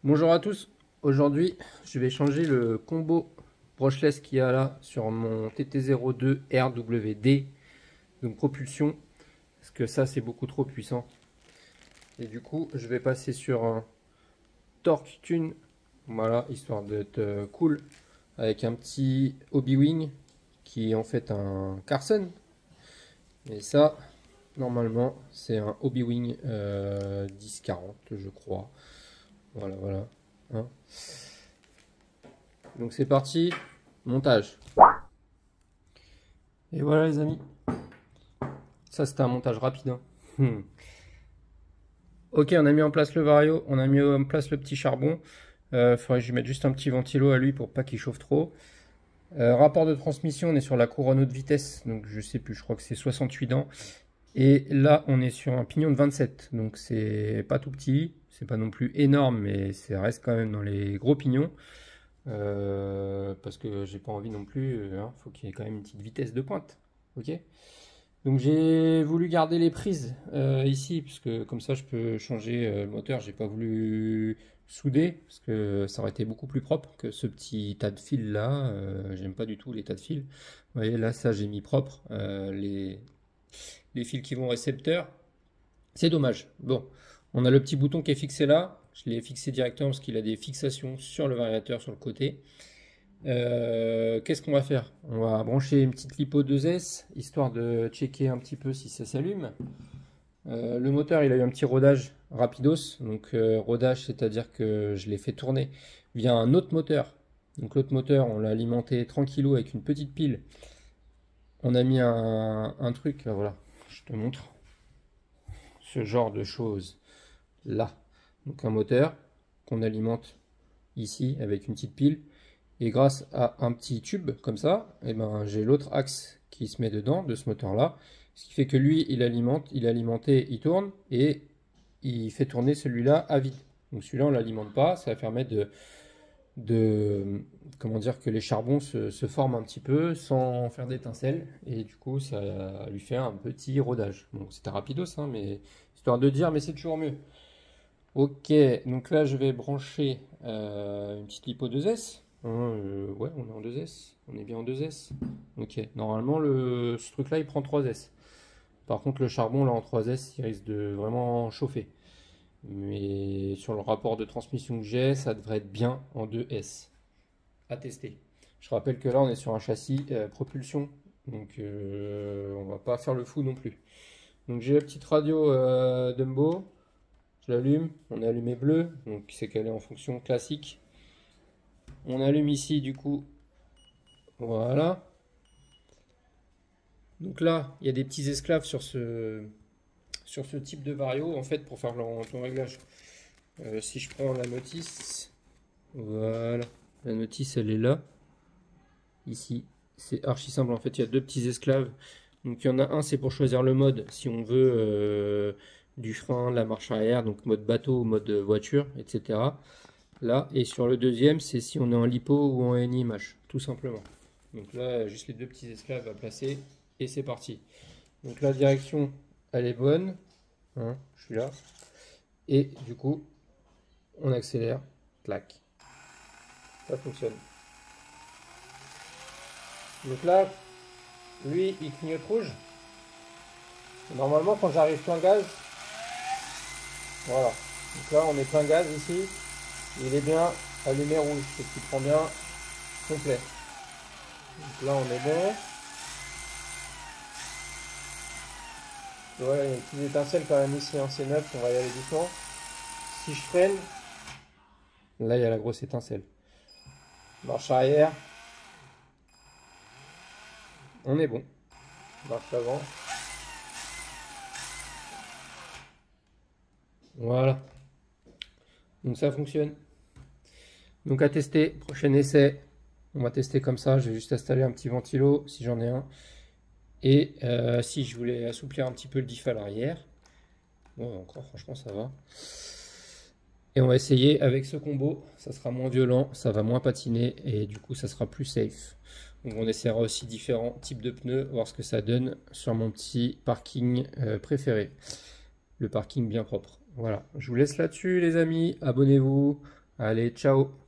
Bonjour à tous, aujourd'hui je vais changer le combo brushless qu'il y a là sur mon TT02 RWD, donc propulsion, parce que ça c'est beaucoup trop puissant. Et du coup je vais passer sur un Torque Tune, voilà, histoire d'être cool, avec un petit Hobby-Wing qui est en fait un Carson. Et ça, normalement c'est un Hobby-Wing 1040 je crois. Voilà. Hein. Donc c'est parti, montage. Et voilà les amis, ça c'était un montage rapide. Hein. Ok, on a mis en place le vario, on a mis en place le petit charbon. Faudrait que je lui mette juste un petit ventilo à lui pour pas qu'il chauffe trop. Rapport de transmission, on est sur la couronne haute vitesse, donc je sais plus, je crois que c'est 68 dents. Et là on est sur un pignon de 27, donc c'est pas tout petit, c'est pas non plus énorme, mais ça reste quand même dans les gros pignons. Parce que j'ai pas envie non plus, hein, faut qu'il y ait quand même une petite vitesse de pointe. Ok. Donc j'ai voulu garder les prises ici, puisque comme ça je peux changer le moteur. J'ai pas voulu souder, parce que ça aurait été beaucoup plus propre que ce petit tas de fils là. J'aime pas du tout les tas de fils. Vous voyez là, ça j'ai mis propre les fils qui vont au récepteur. C'est dommage. Bon, on a le petit bouton qui est fixé là. Je l'ai fixé directement parce qu'il a des fixations sur le variateur sur le côté. Qu'est-ce qu'on va faire? On va brancher une petite lipo 2S histoire de checker un petit peu si ça s'allume. Le moteur il a eu un petit rodage rapidos, donc rodage c'est à dire que je l'ai fait tourner via un autre moteur. Donc l'autre moteur on l'a alimenté tranquillou avec une petite pile. On a mis un truc, voilà, je te montre ce genre de choses là. Donc un moteur qu'on alimente ici avec une petite pile. Et grâce à un petit tube comme ça, et ben, j'ai l'autre axe qui se met dedans de ce moteur là. Ce qui fait que lui, il alimente, il est alimenté, il tourne et il fait tourner celui-là à vide. Donc celui-là, on ne l'alimente pas. Ça va permettre comment dire, que les charbons se forment un petit peu sans faire d'étincelles. Et du coup, ça lui fait un petit rodage. Bon, c'était rapidos, hein, mais histoire de dire, mais c'est toujours mieux. Ok, donc là, je vais brancher une petite lipo 2S. Ouais, on est en 2S. On est bien en 2S. Ok, normalement, ce truc-là, il prend 3S. Par contre, le charbon, là, en 3S, il risque de vraiment chauffer. Mais sur le rapport de transmission que j'ai, ça devrait être bien en 2S. À tester. Je rappelle que là, on est sur un châssis propulsion. Donc, on va pas faire le fou non plus. Donc, j'ai la petite radio Dumbo. Je l'allume. On est allumé bleu. Donc, c'est qu'elle est en fonction classique. On allume ici du coup, voilà. Donc là, il y a des petits esclaves sur ce type de vario en fait pour faire ton réglage. Si je prends la notice, voilà, la notice elle est là, ici. C'est archi simple en fait, il y a deux petits esclaves. Donc il y en a un, c'est pour choisir le mode, si on veut du frein, la marche arrière, donc mode bateau, mode voiture, etc. Là, et sur le deuxième, c'est si on est en lipo ou en NIMH, tout simplement. Donc là, juste les deux petits esclaves à placer, et c'est parti. Donc la direction, elle est bonne, hein, je suis là. Et du coup, on accélère, clac. Ça fonctionne. Donc là, lui, il clignote rouge. Normalement, quand j'arrive plein gaz, voilà. Donc là, on est plein gaz ici. Il est bien allumé rouge, c'est qu'il prend bien complet. Donc là on est bon. Voilà, il y a une petite étincelle quand même ici, hein, c'est neuf, on va y aller doucement. Si je freine, là il y a la grosse étincelle. Marche arrière. On est bon. Marche avant. Voilà. Donc ça fonctionne. Donc à tester, prochain essai. On va tester comme ça, je vais juste installer un petit ventilo si j'en ai un. Et si je voulais assouplir un petit peu le diff à l'arrière. Bon, encore franchement ça va. Et on va essayer avec ce combo, ça sera moins violent, ça va moins patiner et du coup ça sera plus safe. Donc on essaiera aussi différents types de pneus, voir ce que ça donne sur mon petit parking préféré. Le parking bien propre. Voilà, je vous laisse là-dessus les amis, abonnez-vous, Allez, ciao!